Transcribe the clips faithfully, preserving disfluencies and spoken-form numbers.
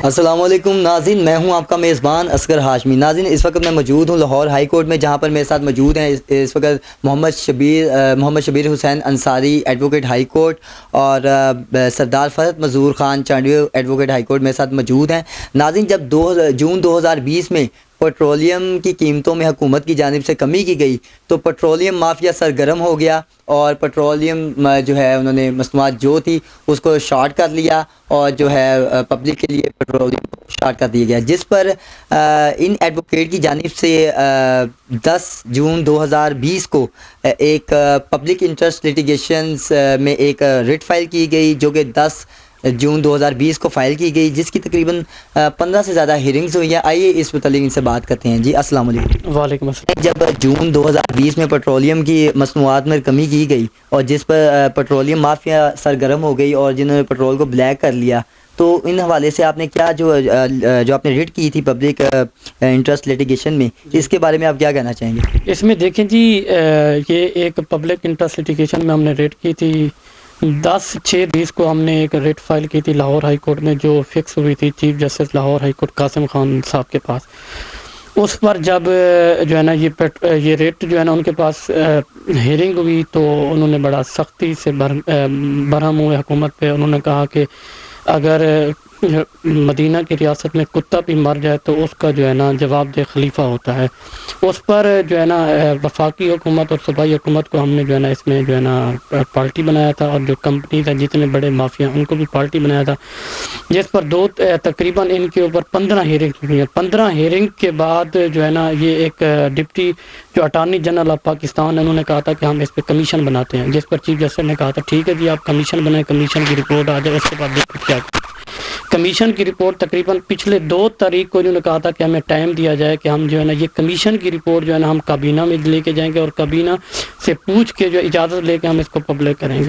अस्सलाम वालेकुम नाज़रीन, मैं हूं आपका मेज़बान असगर हाशमी। नाज़रीन, इस वक्त मैं मौजूद हूं लाहौर हाई कोर्ट में, जहां पर मेरे साथ मौजूद हैं इस, इस वक्त Mohammad Shabbir Mohammad Shabbir Hussain Ansari advocate high court और आ, Sardar Farhat Manzoor Khan Chandio advocate high court मेरे साथ मौजूद हैं। नाज़रीन, जब दो जून दो हज़ार बीस में पेट्रोलियम की कीमतों में हुकूमत की जानिब से कमी की गई तो पेट्रोलियम माफिया सरगर्म हो गया और पेट्रोलियम जो है उन्होंने मसनूआत जो थी उसको शॉर्ट कर लिया और जो है पब्लिक के लिए पेट्रोलियम शॉर्ट कर दिया गया, जिस पर इन एडवोकेट की जानिब से दस जून दो हज़ार बीस को एक पब्लिक इंटरेस्ट लिटिगेशंस में एक रिट फाइल की गई, जो कि दस जून दो हज़ार बीस को फ़ाइल की गई, जिसकी तकरीबन पंद्रह से ज़्यादा हियरिंग्स हुई हैं। आइए इस मुतालिक इनसे बात करते हैं। जी अस्सलाम वालेकुम। वालेकुम अस्सलाम। जब जून दो हज़ार बीस में पेट्रोलियम की मसनूआत में कमी की गई और जिस पर पेट्रोलियम माफिया सरगर्म हो गई और जिन्होंने पेट्रोल को ब्लैक कर लिया, तो इन हवाले से आपने क्या जो जो आपने रिट की थी पब्लिक इंटरेस्ट लिटिगेशन में, इसके बारे में आप क्या कहना चाहेंगे? इसमें देखें जी, ये एक पब्लिक इंटरेस्ट लिटिगेशन में हमने रिट की थी दस छः बीस को। हमने एक रिट फाइल की थी लाहौर हाई कोर्ट में, जो फिक्स हुई थी chief justice Lahore high court Qasim Khan साहब के पास। उस पर जब जो है ना ये ये रेट जो है ना उनके पास हियरिंग हुई, तो उन्होंने बड़ा सख्ती से बर बरहम हुए हुकूमत पे। उन्होंने कहा कि अगर मदीना की रियासत में कुत्ता भी मर जाए तो उसका जो है ना जवाबदेह खलीफा होता है। उस पर जो है ना वफाकी हुकूमत और सूबाई हुकूमत को हमने जो है ना इसमें जो है ना पार्टी बनाया था, और जो कंपनी था जितने बड़े माफिया उनको भी पार्टी बनाया था, जिस पर दो तकरीबन इनके ऊपर पंद्रह हियरिंग हुई है। पंद्रह हियरिंग के बाद जो है ना ये एक डिप्टी जो अटार्नी जनरल ऑफ पाकिस्तान, उन्होंने कहा था कि हम इस पर कमीशन बनाते हैं, जिस पर चीफ जस्टिस ने कहा था ठीक है जी आप कमीशन बनाएं, कमीशन की रिपोर्ट आ जाए, उसके बाद देखो क्या। कमीशन की रिपोर्ट तकरीबन पिछले दो तारीख को इन्होंने कहा था कि हमें टाइम दिया जाए कि हम जो है ना ये कमीशन की रिपोर्ट जो है ना हम काबीना में लेके जाएंगे और काबीना से पूछ के जो इजाज़त लेके हम इसको पब्लिक करेंगे।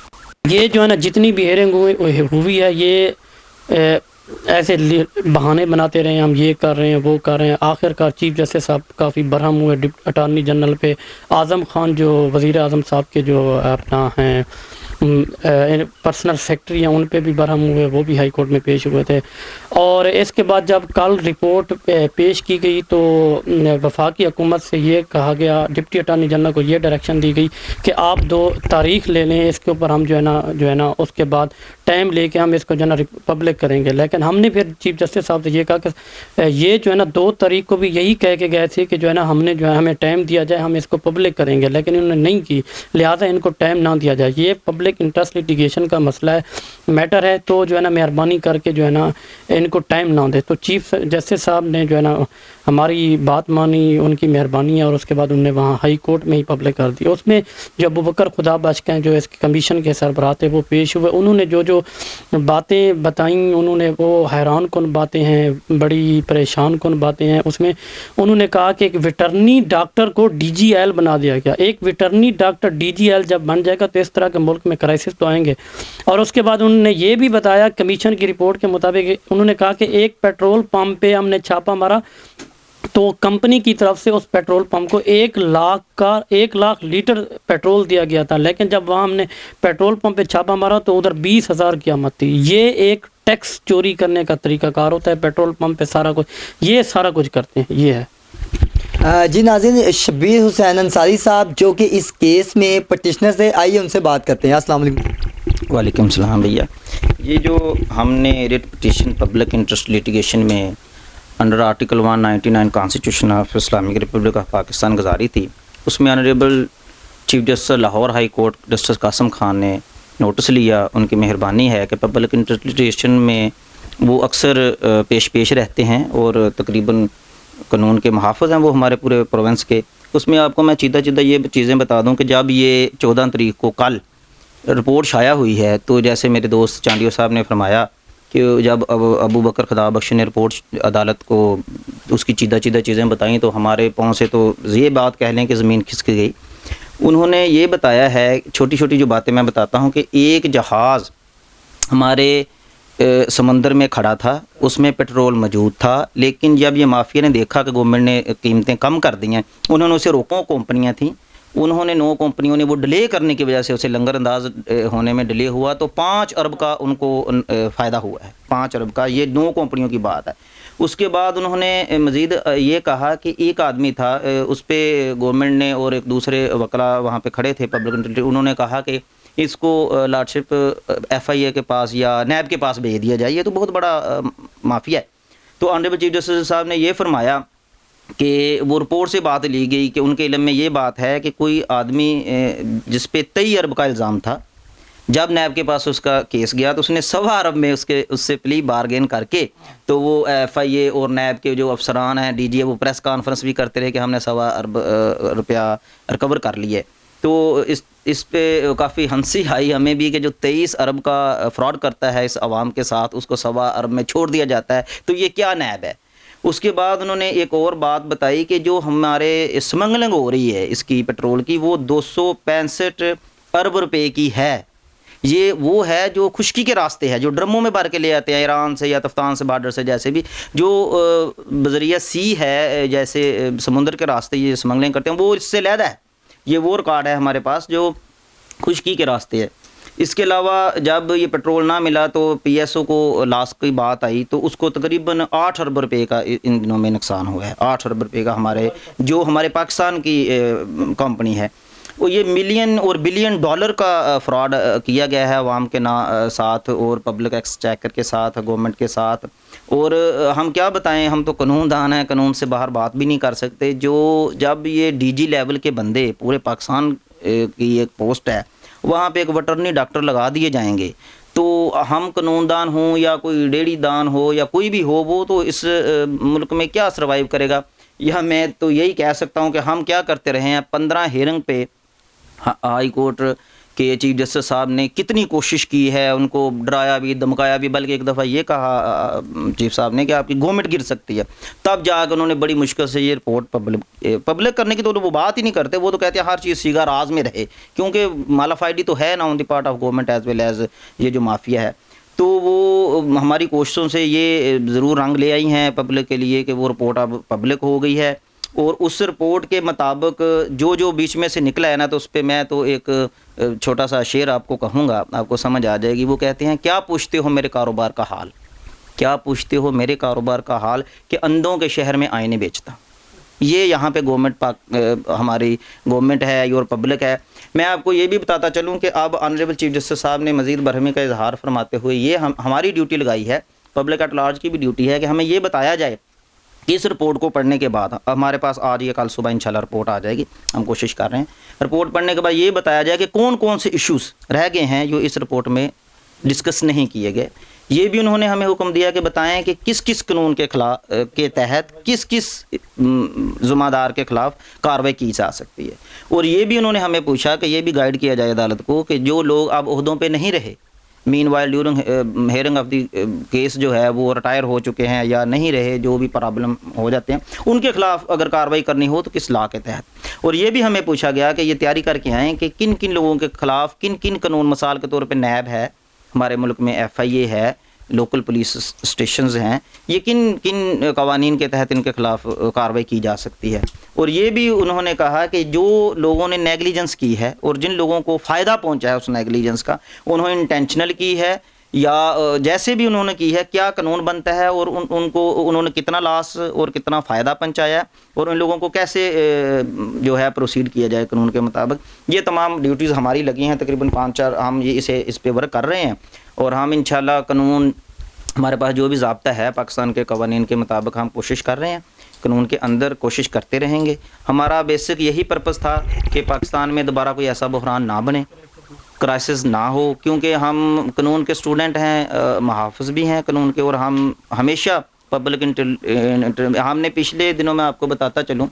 ये जो है ना जितनी भी हेयरिंग हुई हुई है, ये ए, ऐसे बहाने बनाते रहे, हम ये कर रहे हैं वो कर रहे हैं। आखिरकार चीफ जस्टिस साहब काफ़ी बरहम हुए अटार्नी जनरल पे। आज़म खान जो वज़ीर आज़म साहब के जो अपना हैं पर्सनल सेक्रेटरी हैं, उन पे भी बरहम हुए, वो भी हाई कोर्ट में पेश हुए थे। और इसके बाद जब कल रिपोर्ट पेश की गई तो वफाकी हुकूमत से ये कहा गया, डिप्टी अटार्नी जनरल को ये डायरेक्शन दी गई कि आप दो तारीख ले लें, इसके ऊपर हम जो है ना जो है ना उसके बाद टाइम लेके हम इसको जो है ना पब्लिक करेंगे। लेकिन हमने फिर चीफ जस्टिस साहब से ये कहा कि ये जो है ना दो तारीख को भी यही कह के गए थे कि जो है ना हमने जो है हमें टाइम दिया जाए, हम इसको पब्लिक करेंगे, लेकिन इन्होंने नहीं की, लिहाजा इनको टाइम ना दिया जाए। ये पब्लिक इंटरेस्ट लिटिगेशन का मसला है, मैटर है, तो जो है ना मेहरबानी करके जो है ना इनको टाइम ना दे। तो चीफ जस्टिस साहब ने जो है ना हमारी बात मानी, उनकी मेहरबानी है, और उसके बाद उन्होंने वहाँ हाई कोर्ट में ही पब्लिक कर दी। उसमें जो अबू बकर खुदा बख्श हैं जो इसके कमीशन के सरबराह थे वो पेश हुए। उन्होंने जो जो बातें बताई, उन्होंने वो हैरान कन बातें हैं, बड़ी परेशान कन बातें हैं। उसमें उन्होंने कहा कि एक वेटरनी डॉक्टर को डी जी एल बना दिया गया। एक veterinary doctor D G L जब बन जाएगा तो इस तरह के मुल्क में क्राइसिस तो आएंगे। और उसके बाद उन्होंने ये भी बताया, कमीशन की रिपोर्ट के मुताबिक उन्होंने कहा कि एक पेट्रोल पंप पे हमने छापा मारा तो कंपनी की तरफ से उस पेट्रोल पंप को एक लाख का एक लाख लीटर पेट्रोल दिया गया था, लेकिन जब वहाँ हमने पेट्रोल पंप पे छापा मारा तो उधर बीस हज़ार की कीमत थी। ये एक टैक्स चोरी करने का तरीकाकार होता है, पेट्रोल पंप पे सारा कुछ ये सारा कुछ करते हैं, ये है। जी नाज़रीन, शबीर हुसैन अंसारी साहब जो कि इस केस में पटिशनर से, आइए उनसे बात करते हैं। अस्सलाम वालेकुम। वालेकुम सलाम भैया। ये जो हमने writ petition public interest litigation में under article one ninety nine constitution of Islamic Republic of Pakistan गुजारी थी, उसमें honourable chief justice Lahore high court justice Qasim Khan ने नोटिस लिया। उनकी मेहरबानी है कि पब्लिक इंटरेस्ट लिटिगेशन में वो अक्सर पेश पेश रहते हैं और तकरीबन कानून के मुहाफ़िज़ हैं वो हमारे पूरे प्रोविंस के। उसमें आपको मैं चीदा चीदा ये चीज़ें बता दूं कि जब ये चौदह तारीख को कल रिपोर्ट शाया हुई है, तो जैसे मेरे दोस्त चांडियो साहब ने फरमाया कि जब अब अबू बकर खुदा बख्श ने रिपोर्ट अदालत को उसकी चीदा चीदा चीज़ें बताई तो हमारे पाँव से तो ये बात कह लें कि ज़मीन खिसक गई। उन्होंने ये बताया है, छोटी छोटी जो बातें मैं बताता हूँ, कि एक जहाज़ हमारे समंदर में खड़ा था, उसमें पेट्रोल मौजूद था, लेकिन जब ये माफिया ने देखा कि गवर्नमेंट ने कीमतें कम कर दी हैं, उन्होंने उसे रोको। कंपनियाँ थीं, उन्होंने नौ कंपनियों ने वो डिले करने की वजह से उसे लंगर अंदाज होने में डिले हुआ, तो पाँच अरब का उनको फ़ायदा हुआ है, पाँच अरब का, ये नौ कंपनियों की बात है। उसके बाद उन्होंने मज़ीद ये कहा कि एक आदमी था, उस पर गवर्नमेंट ने और एक दूसरे वकला वहाँ पे खड़े थे पब्लिक, उन्होंने कहा कि इसको लॉर्डशिप एफ आई ए के पास या नैब के पास भेज दिया जाए, ये तो बहुत बड़ा माफिया है। तो ऑनरेबल चीफ जस्टिस साहब ने ये फरमाया कि वो रिपोर्ट से बात ली गई कि उनके इल्म में ये बात है कि कोई आदमी जिस पे तेईस अरब का इल्ज़ाम था, जब नैब के पास उसका केस गया तो उसने सवा अरब में उसके उससे प्ली बारगेन करके, तो वो एफ आई ए और नैब के जो अफसरान हैं, डी जी ए, वो प्रेस कॉन्फ्रेंस भी करते रहे कि हमने सवा अरब रुपया रिकवर कर लिए। तो इस इस पे काफ़ी हंसी आई हमें भी कि जो तेईस अरब का फ्रॉड करता है इस आवाम के साथ, उसको सवा अरब में छोड़ दिया जाता है, तो ये क्या नैब है। उसके बाद उन्होंने एक और बात बताई कि जो हमारे स्मगलिंग हो रही है इसकी पेट्रोल की, वो दो सौ पैंसठ अरब रुपए की है। ये वो है जो खुश्की के रास्ते है, जो ड्रमों में भर के ले आते हैं ईरान से या तफ्तान से, बॉर्डर से, जैसे भी जो बजरिया सी है, जैसे समुद्र के रास्ते ये स्मगलिंग करते हैं, वो इससे लैदा है। ये वो रिकॉर्ड है हमारे पास जो खुश्की के रास्ते है। इसके अलावा जब ये पेट्रोल ना मिला तो पी एस ओ को लास्ट की बात आई, तो उसको तकरीबन आठ अरब रुपए का इन दिनों में नुकसान हुआ है। आठ अरब रुपए का हमारे जो हमारे पाकिस्तान की कंपनी है, वो ये मिलियन और बिलियन डॉलर का फ्रॉड किया गया है अवाम के ना साथ और पब्लिक एक्सचेकर के साथ, गवर्नमेंट के साथ। और हम क्या बताएं, हम तो कानून दान हैं, कानून से बाहर बात भी नहीं कर सकते। जो जब ये डी जी लेवल के बंदे, पूरे पाकिस्तान की एक पोस्ट है, वहाँ पे एक वेटरनरी डॉक्टर लगा दिए जाएंगे, तो हम कानूनदान हों या कोई डेढ़ी दान हो या कोई भी हो, वो तो इस मुल्क में क्या सर्वाइव करेगा। यह मैं तो यही कह सकता हूँ कि हम क्या करते रहे हैं। पंद्रह हेयरिंग पे हाई कोर्ट के चीफ जस्टिस साहब ने कितनी कोशिश की है, उनको डराया भी, धमकाया भी, बल्कि एक दफ़ा ये कहा चीफ साहब ने कि आपकी गवर्नमेंट गिर सकती है। तब जाकर उन्होंने बड़ी मुश्किल से ये रिपोर्ट पब्लिक पब्लिक करने की, तो वो बात ही नहीं करते। वो तो कहते हैं हर चीज़ सीगा राज में रहे, क्योंकि मालाफाइडी तो है ना on the part of government as well as ये जो माफिया है। तो वो हमारी कोशिशों से ये ज़रूर रंग ले आई हैं पब्लिक के लिए कि वो रिपोर्ट अब पब्लिक हो गई है। और उस रिपोर्ट के मुताबिक जो जो बीच में से निकला है ना, तो उस पर मैं तो एक छोटा सा शेर आपको कहूँगा, आपको समझ आ जाएगी। वो कहते हैं, क्या पूछते हो मेरे कारोबार का हाल, क्या पूछते हो मेरे कारोबार का हाल कि अंधों के शहर में आईने बेचता। ये यहाँ पे गवर्नमेंट पाक हमारी गवर्नमेंट है और पब्लिक है। मैं आपको ये भी बताता चलूँ कि अब ऑनरेबल चीफ जस्टिस साहब ने मज़ीद बरहमी का इजहार फरमाते हुए ये हम हमारी ड्यूटी लगाई है, पब्लिक एट लार्ज की भी ड्यूटी है कि हमें ये बताया जाए इस रिपोर्ट को पढ़ने के बाद, हमारे पास आज या कल सुबह इंशाल्लाह रिपोर्ट आ जाएगी, हम कोशिश कर रहे हैं, रिपोर्ट पढ़ने के बाद ये बताया जाए कि कौन कौन से इश्यूज़ रह गए हैं जो इस रिपोर्ट में डिस्कस नहीं किए गए। ये भी उन्होंने हमें हुक्म दिया कि बताएं कि किस किस कानून के खिलाफ के तहत किस किस ज़िम्मेदार के ख़िलाफ़ कार्रवाई की जा सकती है। और ये भी उन्होंने हमें पूछा कि ये भी गाइड किया जाए अदालत को कि जो लोग अब ओहदों पर नहीं रहे, meanwhile during hearing of the case जो है वो रिटायर हो चुके हैं या नहीं रहे, जो भी प्रॉब्लम हो जाते हैं, उनके खिलाफ अगर कार्रवाई करनी हो तो किस लॉ के तहत। और ये भी हमें पूछा गया कि ये तैयारी करके आएँ कि किन किन लोगों के खिलाफ किन किन कानून, मिसाल के तौर पे नैब है हमारे मुल्क में, एफ आई ए है, लोकल पुलिस स्टेशंस हैं, ये किन किन कवानीन के तहत इनके खिलाफ कार्रवाई की जा सकती है। और ये भी उन्होंने कहा कि जो लोगों ने नेगलिजेंस की है और जिन लोगों को फ़ायदा पहुंचा है उस नेगलिजेंस का, उन्होंने इंटेंशनल की है या जैसे भी उन्होंने की है, क्या कानून बनता है और उन, उनको उन्होंने कितना लॉस और कितना फ़ायदा पहुंचाया और उन लोगों को कैसे जो है प्रोसीड किया जाए कानून के मुताबिक। ये तमाम ड्यूटीज़ हमारी लगी हैं, तकरीबन पाँच चार हम ये इसे इस पे वर्क कर रहे हैं। और हम इंशाल्लाह कानून, हमारे पास जो भी ज़ाब्ता है पाकिस्तान के कवानीन के मुताबिक हम कोशिश कर रहे हैं, कानून के अंदर कोशिश करते रहेंगे। हमारा बेसिक यही पर्पज़ था कि पाकिस्तान में दोबारा कोई ऐसा बहरान ना बने, क्राइसिस ना हो, क्योंकि हम कानून के स्टूडेंट हैं, मुहाफ़िज़ भी हैं कानून के, और हम हमेशा पब्लिक इंटर हमने पिछले दिनों में आपको बताता चलूँ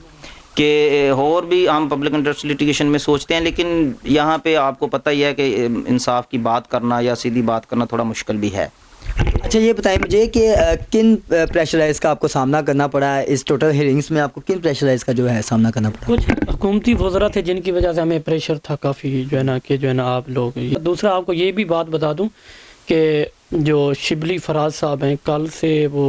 कि और भी हम पब्लिक इंटरेस्ट लिटिगेशन में सोचते हैं, लेकिन यहाँ पे आपको पता ही है कि इंसाफ की बात करना या सीधी बात करना थोड़ा मुश्किल भी है। अच्छा, ये बताएं मुझे कि किन प्रेशराइज का आपको सामना करना पड़ा है इस टोटल हियरिंग्स में, आपको किन प्रेशराइज का जो है सामना करना पड़ा? कुछ हुकूमती वज़रा थे जिनकी वजह से हमें प्रेशर था काफ़ी, जो है ना कि जो है ना आप लोग। दूसरा आपको ये भी बात बता दूं कि जो शिबली फराज साहब हैं, कल से वो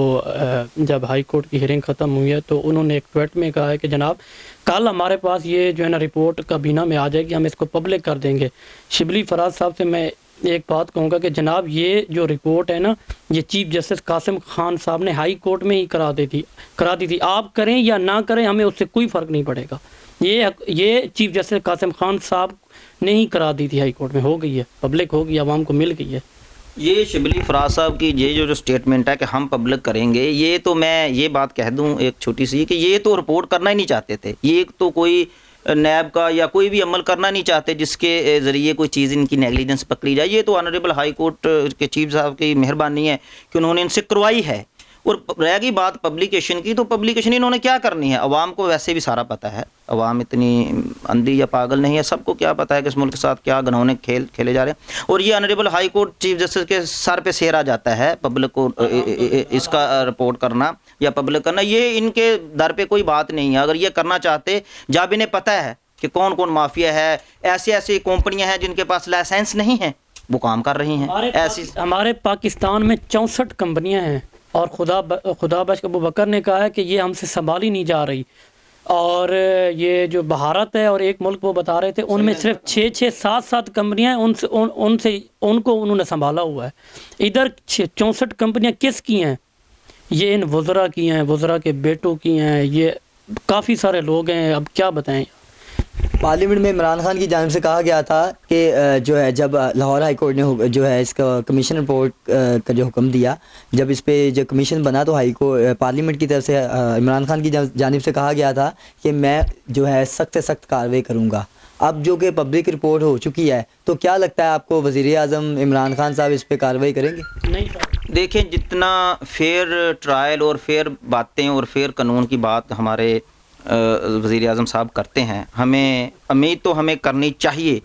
जब हाई कोर्ट की हियरिंग ख़त्म हुई है तो उन्होंने एक ट्वीट में कहा है कि जनाब कल हमारे पास ये जो है ना रिपोर्ट काबीना में आ जाएगी, हम इसको पब्लिक कर देंगे। शिबली फराज साहब से मैं एक बात कहूँगा कि जनाब ये जो रिपोर्ट है ना, ये चीफ़ जस्टिस कासिम खान साहब ने हाई कोर्ट में ही करा दी थी करा दी थी आप करें या ना करें हमें उससे कोई फ़र्क नहीं पड़ेगा। ये ये चीफ़ जस्टिस कासिम खान साहब ने ही करा दी थी, हाई कोर्ट में हो गई है, पब्लिक हो गई, आवाम को मिल गई है। ये शिबली फराज साहब की ये जो जो स्टेटमेंट है कि हम पब्लिक करेंगे, ये तो मैं ये बात कह दूं एक छोटी सी कि ये तो रिपोर्ट करना ही नहीं चाहते थे। ये तो कोई नैब का या कोई भी अमल करना नहीं चाहते जिसके ज़रिए कोई चीज़ इनकी नेगलिजेंस पकड़ी जाए। ये तो ऑनरेबल हाई कोर्ट के चीफ साहब की मेहरबानी है कि उन्होंने इनसे करवाई है। और रह गई बात पब्लिकेशन की, तो पब्लिकेशन इन्होंने क्या करनी है, अवाम को वैसे भी सारा पता है, अवाम इतनी अंधी या पागल नहीं है, सबको क्या पता है कि इस मुल्क के साथ क्या घनौने खेल खेले जा रहे हैं। और ये honourable high court chief justice के सर पे सेर आ जाता है पब्लिक को इसका रिपोर्ट करना या पब्लिक करना, ये इनके दर पे कोई बात नहीं है। अगर ये करना चाहते, जब इन्हें पता है कि कौन कौन माफिया है, ऐसी ऐसी कंपनियां हैं जिनके पास लाइसेंस नहीं है, वो काम कर रही हैं। ऐसी हमारे पाकिस्तान में चौंसठ कंपनियां हैं और खुदा खुदा बख्श अबू बकर ने कहा है कि ये हमसे संभाली नहीं जा रही। और ये जो भारत है और एक मुल्क वो बता रहे थे, उनमें सिर्फ छः छः सात सात कंपनियां हैं, उनसे उन, उनसे उनको उन्होंने संभाला हुआ है। इधर चौंसठ कंपनियां किस की हैं? ये इन वज़रा की हैं, वज़रा के बेटों की हैं, ये काफ़ी सारे लोग हैं, अब क्या बताएं। पार्लियामेंट में इमरान खान की जानिब से कहा गया था कि जो है जब लाहौर हाई कोर्ट ने जो है इसका कमीशन रिपोर्ट का जो हुक्म दिया, जब इस पे जो कमीशन बना तो हाई कोर्ट पार्लियामेंट की तरफ से इमरान खान की जानिब से कहा गया था कि मैं जो है सख्त से सख्त कार्रवाई करूँगा। अब जो कि पब्लिक रिपोर्ट हो चुकी है, तो क्या लगता है आपको वज़ीर आज़म इमरान खान साहब इस पर कार्रवाई करेंगे? नहीं, देखें, जितना फेयर ट्रायल और फेयर बातें और फेयर कानून की बात हमारे वज़ीर आज़म साहब करते हैं, हमें उम्मीद तो हमें करनी चाहिए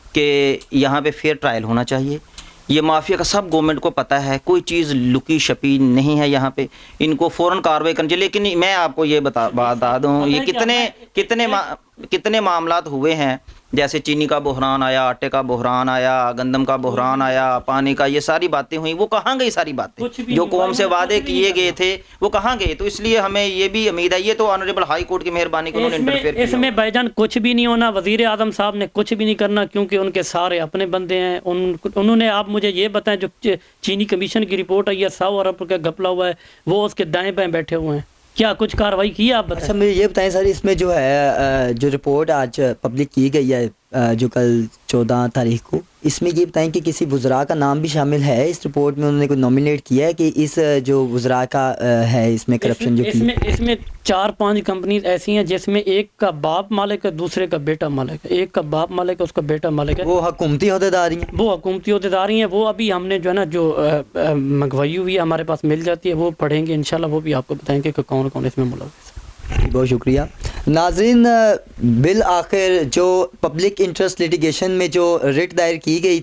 कि यहाँ पे फेयर ट्रायल होना चाहिए। ये माफिया का सब गवर्नमेंट को पता है, कोई चीज़ लुकी छपी नहीं है यहाँ पे, इनको फ़ौरन कार्रवाई करनी चाहिए। लेकिन मैं आपको ये बता बता दूँ, ये कितने कितने मा, कितने मामलात हुए हैं, जैसे चीनी का बहरान आया, आटे का बहरान आया, गंदम का बहरान आया, पानी का, ये सारी बातें हुई, वो कहाँ गई सारी बातें जो कौम से वादे किए गए थे, वो कहाँ गए? तो इसलिए हमें ये भी उम्मीद है, ये तो ऑनरेबल हाई कोर्ट की मेहरबानी को उन्होंने इंटरफेयर किया। इसमें भाईजान कुछ भी नहीं होना, वज़ीर आज़म साहब ने कुछ भी नहीं करना, क्योंकि उनके सारे अपने बंदे हैं। उन उन्होंने आप मुझे ये बताएं, जो चीनी कमीशन की रिपोर्ट आई है, सौ अरब का घपला हुआ है, वो उसके दाएँ बाएँ बैठे हुए हैं, क्या कुछ कार्रवाई की आप बताएं? अच्छा, मुझे ये बताएं सर, इसमें जो है जो रिपोर्ट आज पब्लिक की गई है जो कल चौदह तारीख को, इसमें ये बताएं कि किसी वज़रा का नाम भी शामिल है इस रिपोर्ट में? उन्होंने कोई नॉमिनेट किया है कि इस जो वज़रा का है इसमें करप्शन जो की? इसमें इसमें चार पांच कंपनीज ऐसी हैं जिसमें एक का बाप मालिक है, दूसरे का बेटा मालिक है, एक का बाप मालिक है, उसका बेटा मालिक है। वो हुकूमती अहदेदारी हैं? वो हुकूमती अहदेदारी हैं। वो अभी हमने जो है ना जो मंगवाई हुई है, हमारे पास मिल जाती है, वो पढ़ेंगे इंशाल्लाह, वो भी आपको बताएंगे कि कौन कौन इसमें मुलव्वस है। बहुत शुक्रिया नाज़रीन। बिल आखिर जो पब्लिक इंटरेस्ट लिटिगेशन में जो रिट दायर की गई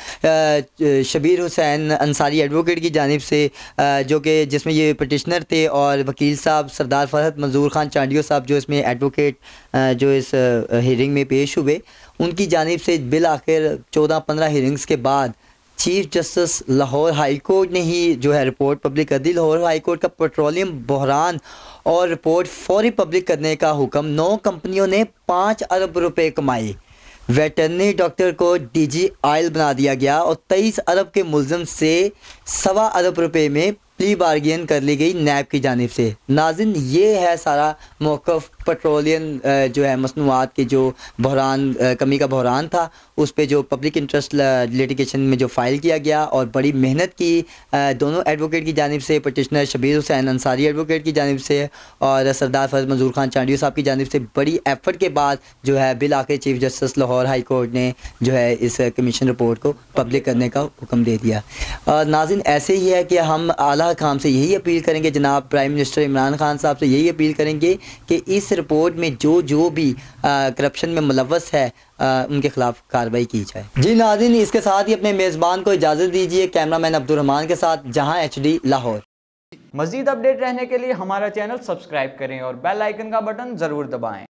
थी शबीर हुसैन अंसारी एडवोकेट की जानिब से, जो कि जिसमें ये पटिशनर थे, और वकील साहब सरदार फरहत मंजूर खान चांडियो साहब जो इसमें एडवोकेट जो इस हियरिंग में पेश हुए, उनकी जानिब से बिल आखिर चौदह पंद्रह हियरिंग्स के बाद chief justice Lahore high court ने ही जो है रिपोर्ट पब्लिक कर दी। लाहौर हाई कोर्ट का पेट्रोलियम बहरान और रिपोर्ट फौरी पब्लिक करने का हुक्म। नौ कंपनियों ने पाँच अरब रुपए कमाए। वेटरनरी डॉक्टर को डीजी आयल बना दिया गया और तेईस अरब के मुलजम से सवा अरब रुपए में प्ली बार्गेन कर ली गई नैब की जानिब से। नाज़रीन, ये है सारा मौक़िफ़ पेट्रोलियम जो है मसनूआत के जो बहरान कमी का बहरान था, उस पे जो पब्लिक इंटरेस्ट लिटिगेशन में जो फ़ाइल किया गया, और बड़ी मेहनत की दोनों एडवोकेट की जानिब से, पटिशनर शबीर हुसैन अंसारी एडवोकेट की जानिब से और सरदार फरहत मंजूर खान चांडियो साहब की जानिब से बड़ी एफ़र्ट के बाद जो है बिल आखिर chief justice Lahore high court ने जो है इस कमीशन रिपोर्ट को पब्लिक करने का हुक्म दे दिया। और नाज़रीन, ऐसे ही है कि हम आला काम से यही अपील करेंगे, जनाब प्राइम मिनिस्टर इमरान खान साहब से यही अपील करेंगे कि इस रिपोर्ट में जो जो भी करप्शन में मुलव्वस है आ, उनके खिलाफ कार्रवाई की जाए। जी नाज़रीन, इसके साथ ही अपने मेज़बान को इजाज़त दीजिए, कैमरामैन अब्दुर्रहमान के साथ, जहां एचडी लाहौर। मज़ीद अपडेट रहने के लिए हमारा चैनल सब्सक्राइब करें और बेल आइकन का बटन ज़रूर दबाएं।